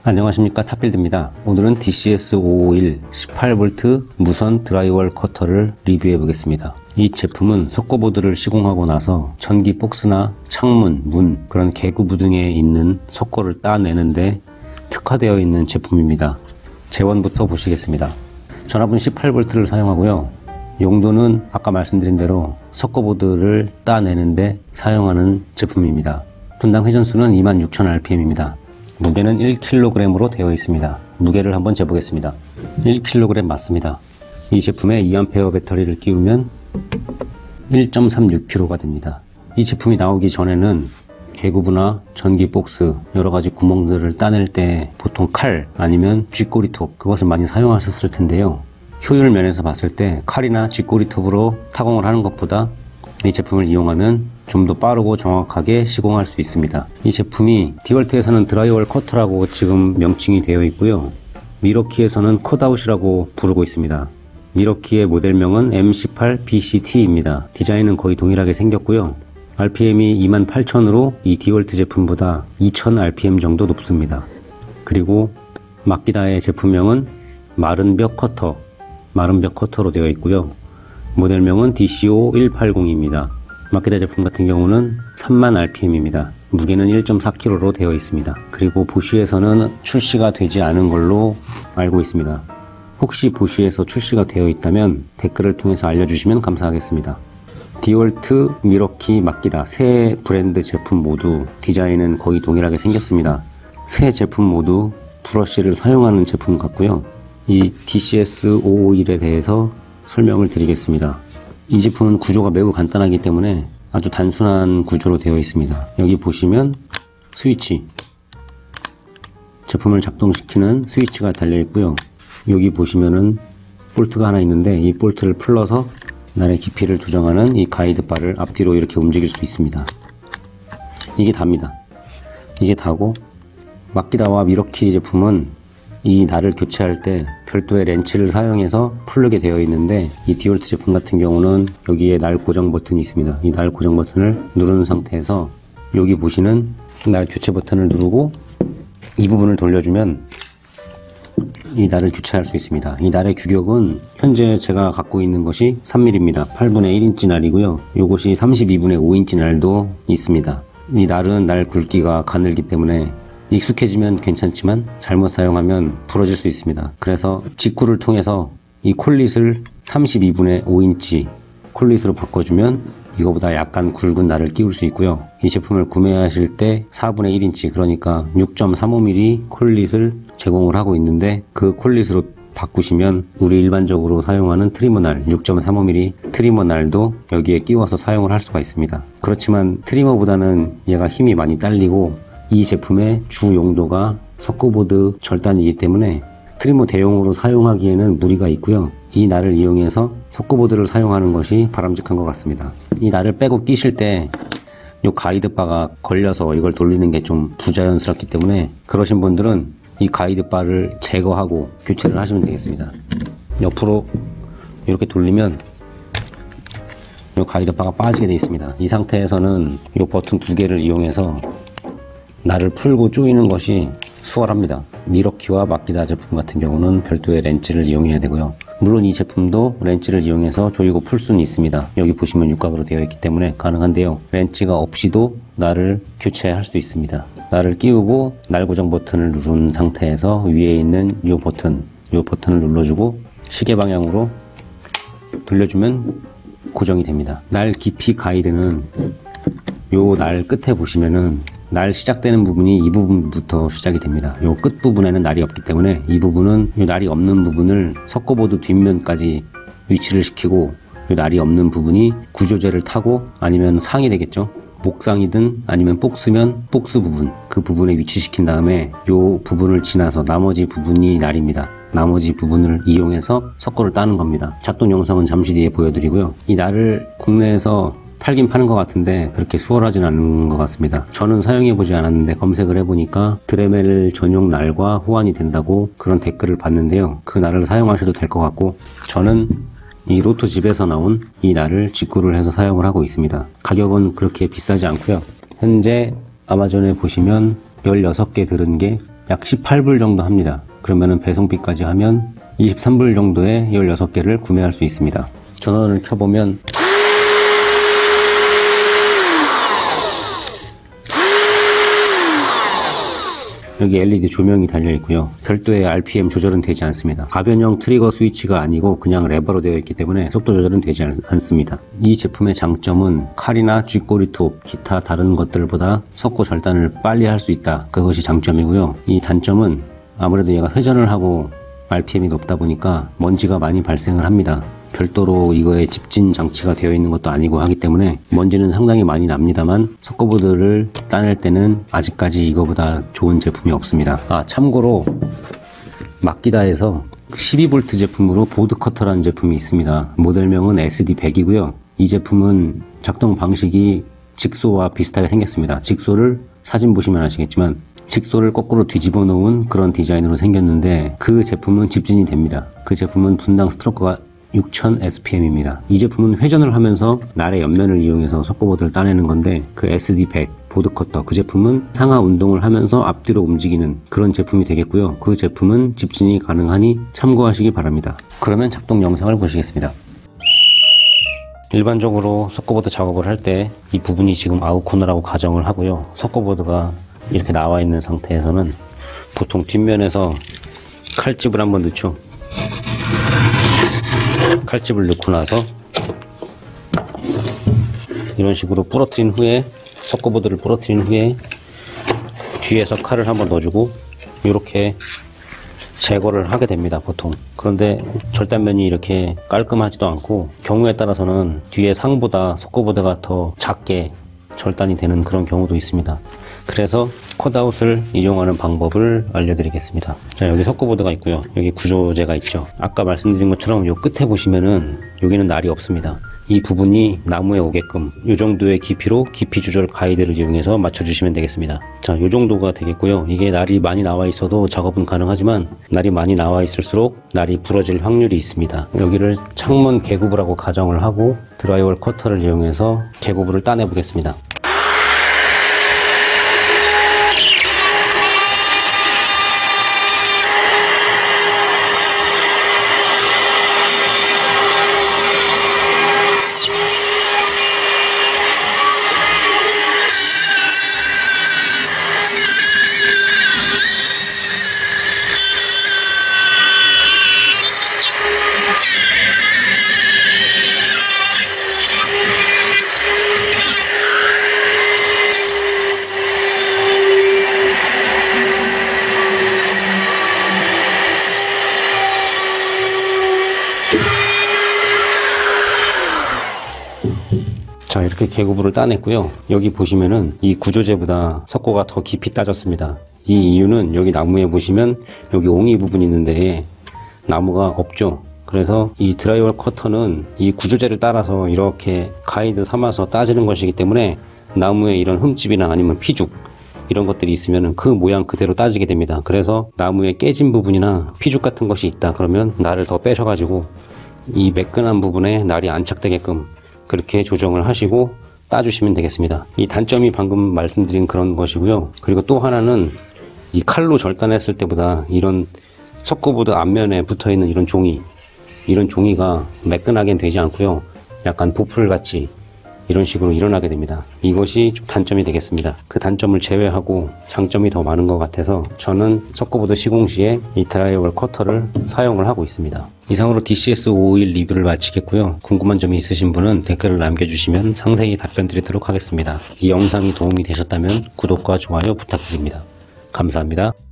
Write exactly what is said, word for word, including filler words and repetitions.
안녕하십니까, 탑빌드입니다. 오늘은 디씨에스 오백오십일 십팔 볼트 무선 드라이월 커터를 리뷰해 보겠습니다. 이 제품은 석고보드를 시공하고 나서 전기 복스나 창문, 문, 그런 개구 부등에 있는 석고를 따내는데 특화되어 있는 제품입니다. 재원부터 보시겠습니다. 전압은 십팔 볼트를 사용하고요. 용도는 아까 말씀드린 대로 석고보드를 따내는데 사용하는 제품입니다. 분당 회전수는 이만 육천 알피엠입니다. 무게는 일 킬로그램으로 되어 있습니다. 무게를 한번 재보겠습니다. 일 킬로그램 맞습니다. 이 제품에 이 암페어 배터리를 끼우면 일 점 삼육 킬로그램가 됩니다. 이 제품이 나오기 전에는 개구부나 전기 복스 여러가지 구멍들을 따낼 때 보통 칼 아니면 쥐꼬리톱, 그것을 많이 사용하셨을 텐데요. 효율 면에서 봤을 때 칼이나 쥐꼬리톱으로 타공을 하는 것보다 이 제품을 이용하면 좀 더 빠르고 정확하게 시공할 수 있습니다. 이 제품이 디월트에서는 드라이월 커터라고 지금 명칭이 되어 있고요. 미러키에서는 컷아웃이라고 부르고 있습니다. 미러키의 모델명은 엠 십팔 비씨티입니다. 디자인은 거의 동일하게 생겼고요. 알피엠이 이만 팔천으로 이 디월트 제품보다 이천 알피엠 정도 높습니다. 그리고 마키다의 제품명은 마른 벽 커터, 마른 벽 커터로 되어 있고요. 모델명은 디씨오 백팔십입니다. 마키다 제품 같은 경우는 삼만 알피엠입니다. 무게는 일 점 사 킬로그램로 되어 있습니다. 그리고 보쉬에서는 출시가 되지 않은 걸로 알고 있습니다. 혹시 보쉬에서 출시가 되어 있다면 댓글을 통해서 알려주시면 감사하겠습니다. 디월트, 미러키, 마키다 세 브랜드 제품 모두 디자인은 거의 동일하게 생겼습니다. 세 제품 모두 브러쉬를 사용하는 제품 같고요. 이 디씨에스 오백오십일에 대해서 설명을 드리겠습니다. 이 제품은 구조가 매우 간단하기 때문에 아주 단순한 구조로 되어 있습니다. 여기 보시면 스위치, 제품을 작동시키는 스위치가 달려 있고요. 여기 보시면은 볼트가 하나 있는데 이 볼트를 풀러서 날의 깊이를 조정하는 이 가이드 바를 앞뒤로 이렇게 움직일 수 있습니다. 이게 답니다. 이게 다고, 마키다와 미러키 제품은 이 날을 교체할 때 별도의 렌치를 사용해서 풀게 되어 있는데 이 디월트 제품 같은 경우는 여기에 날 고정 버튼이 있습니다. 이 날 고정 버튼을 누른 상태에서 여기 보시는 날 교체 버튼을 누르고 이 부분을 돌려주면 이 날을 교체할 수 있습니다. 이 날의 규격은 현재 제가 갖고 있는 것이 삼 밀리미터입니다. 팔분의 일 인치 날이고요. 이것이 삼십이분의 오 인치 날도 있습니다. 이 날은 날 굵기가 가늘기 때문에 익숙해지면 괜찮지만 잘못 사용하면 부러질 수 있습니다. 그래서 직구를 통해서 이 콜릿을 삼십이분의 오 인치 콜릿으로 바꿔주면 이거보다 약간 굵은 날을 끼울 수 있고요. 이 제품을 구매하실 때 사분의 일 인치, 그러니까 육 점 삼오 밀리미터 콜릿을 제공을 하고 있는데 그 콜릿으로 바꾸시면 우리 일반적으로 사용하는 트리머 날, 육 점 삼오 밀리미터 트리머 날도 여기에 끼워서 사용을 할 수가 있습니다. 그렇지만 트리머보다는 얘가 힘이 많이 딸리고 이 제품의 주 용도가 석고보드 절단이기 때문에 트리머 대용으로 사용하기에는 무리가 있고요. 이 날을 이용해서 석고보드를 사용하는 것이 바람직한 것 같습니다. 이 날을 빼고 끼실 때 이 가이드 바가 걸려서 이걸 돌리는 게 좀 부자연스럽기 때문에 그러신 분들은 이 가이드 바를 제거하고 교체를 하시면 되겠습니다. 옆으로 이렇게 돌리면 이 가이드 바가 빠지게 되어 있습니다. 이 상태에서는 이 버튼 두 개를 이용해서 날을 풀고 조이는 것이 수월합니다. 미러키와 마키다 제품 같은 경우는 별도의 렌치를 이용해야 되고요. 물론 이 제품도 렌치를 이용해서 조이고 풀 수는 있습니다. 여기 보시면 육각으로 되어 있기 때문에 가능한데요. 렌치가 없이도 날을 교체할 수 있습니다. 날을 끼우고 날 고정 버튼을 누른 상태에서 위에 있는 이 버튼, 이 버튼을 눌러주고 시계 방향으로 돌려주면 고정이 됩니다. 날 깊이 가이드는 요 날 끝에 보시면은 날 시작되는 부분이 이 부분부터 시작이 됩니다. 요 끝부분에는 날이 없기 때문에 이 부분은 요 날이 없는 부분을 석고보드 뒷면까지 위치를 시키고 요 날이 없는 부분이 구조재를 타고 아니면 상이 되겠죠. 목상이든 아니면 복스면 복스 부분, 그 부분에 위치시킨 다음에 요 부분을 지나서 나머지 부분이 날입니다. 나머지 부분을 이용해서 석고를 따는 겁니다. 작동 영상은 잠시 뒤에 보여드리고요. 이 날을 국내에서 팔긴 파는 것 같은데 그렇게 수월하진 않은 것 같습니다. 저는 사용해보지 않았는데 검색을 해보니까 드레멜 전용 날과 호환이 된다고 그런 댓글을 봤는데요. 그 날을 사용하셔도 될 것 같고 저는 이 로토집에서 나온 이 날을 직구를 해서 사용을 하고 있습니다. 가격은 그렇게 비싸지 않고요. 현재 아마존에 보시면 열여섯 개 들은 게 약 십팔 불 정도 합니다. 그러면은 배송비까지 하면 이십삼 불 정도에 열여섯 개를 구매할 수 있습니다. 전원을 켜보면 여기 엘이디 조명이 달려 있고요. 별도의 알피엠 조절은 되지 않습니다. 가변형 트리거 스위치가 아니고 그냥 레버로 되어 있기 때문에 속도 조절은 되지 않습니다. 이 제품의 장점은 칼이나 쥐꼬리 톱, 기타 다른 것들보다 섞고 절단을 빨리 할 수 있다. 그것이 장점이고요. 이 단점은 아무래도 얘가 회전을 하고 알피엠이 높다 보니까 먼지가 많이 발생을 합니다. 별도로 이거에 집진 장치가 되어 있는 것도 아니고 하기 때문에 먼지는 상당히 많이 납니다만 석고보드를 따낼 때는 아직까지 이거보다 좋은 제품이 없습니다. 아, 참고로 마키다에서 십이 볼트 제품으로 보드커터라는 제품이 있습니다. 모델명은 에스디 백이고요. 이 제품은 작동 방식이 직소와 비슷하게 생겼습니다. 직소를 사진 보시면 아시겠지만 직소를 거꾸로 뒤집어 놓은 그런 디자인으로 생겼는데 그 제품은 집진이 됩니다. 그 제품은 분당 스트로크가 육천 에스피엠입니다. 이 제품은 회전을 하면서 날의 옆면을 이용해서 석고보드를 따내는 건데 그 에스디 백 보드커터 그 제품은 상하 운동을 하면서 앞뒤로 움직이는 그런 제품이 되겠고요. 그 제품은 집진이 가능하니 참고하시기 바랍니다. 그러면 작동 영상을 보시겠습니다. 일반적으로 석고보드 작업을 할 때 이 부분이 지금 아웃코너라고 가정을 하고요. 석고보드가 이렇게 나와 있는 상태에서는 보통 뒷면에서 칼집을 한번 넣죠. 칼집을 넣고 나서 이런 식으로 부러뜨린 후에 석고보드를 부러뜨린 후에 뒤에서 칼을 한번 넣어주고 이렇게 제거를 하게 됩니다. 보통. 그런데 절단면이 이렇게 깔끔하지도 않고 경우에 따라서는 뒤에 상보다 석고보드가 더 작게 절단이 되는 그런 경우도 있습니다. 그래서 컷아웃을 이용하는 방법을 알려드리겠습니다. 자, 여기 석고보드가 있고요. 여기 구조재가 있죠. 아까 말씀드린 것처럼 요 끝에 보시면은 여기는 날이 없습니다. 이 부분이 나무에 오게끔 이 정도의 깊이로 깊이 조절 가이드를 이용해서 맞춰주시면 되겠습니다. 자, 이 정도가 되겠고요. 이게 날이 많이 나와 있어도 작업은 가능하지만 날이 많이 나와 있을수록 날이 부러질 확률이 있습니다. 여기를 창문 개구부라고 가정을 하고 드라이월 커터를 이용해서 개구부를 따내 보겠습니다. 자, 이렇게 개구부를 따냈고요. 여기 보시면은 이 구조재보다 석고가 더 깊이 따졌습니다. 이 이유는 여기 나무에 보시면 여기 옹이 부분이 있는데 나무가 없죠. 그래서 이 드라이월 커터는 이 구조재를 따라서 이렇게 가이드 삼아서 따지는 것이기 때문에 나무에 이런 흠집이나 아니면 피죽 이런 것들이 있으면 그 모양 그대로 따지게 됩니다. 그래서 나무에 깨진 부분이나 피죽 같은 것이 있다 그러면 날을 더 빼셔가지고 이 매끈한 부분에 날이 안착되게끔 그렇게 조정을 하시고 따주시면 되겠습니다. 이 단점이 방금 말씀드린 그런 것이고요. 그리고 또 하나는 이 칼로 절단했을 때보다 이런 석고보드 앞면에 붙어있는 이런 종이 이런 종이가 매끈하게 되지 않고요. 약간 보풀같이 이런 식으로 일어나게 됩니다. 이것이 좀 단점이 되겠습니다. 그 단점을 제외하고 장점이 더 많은 것 같아서 저는 석고보드 시공 시에 이 드라이월 커터를 사용을 하고 있습니다. 이상으로 디씨에스 오백오십일 리뷰를 마치겠고요. 궁금한 점이 있으신 분은 댓글을 남겨주시면 상세히 답변 드리도록 하겠습니다. 이 영상이 도움이 되셨다면 구독과 좋아요 부탁드립니다. 감사합니다.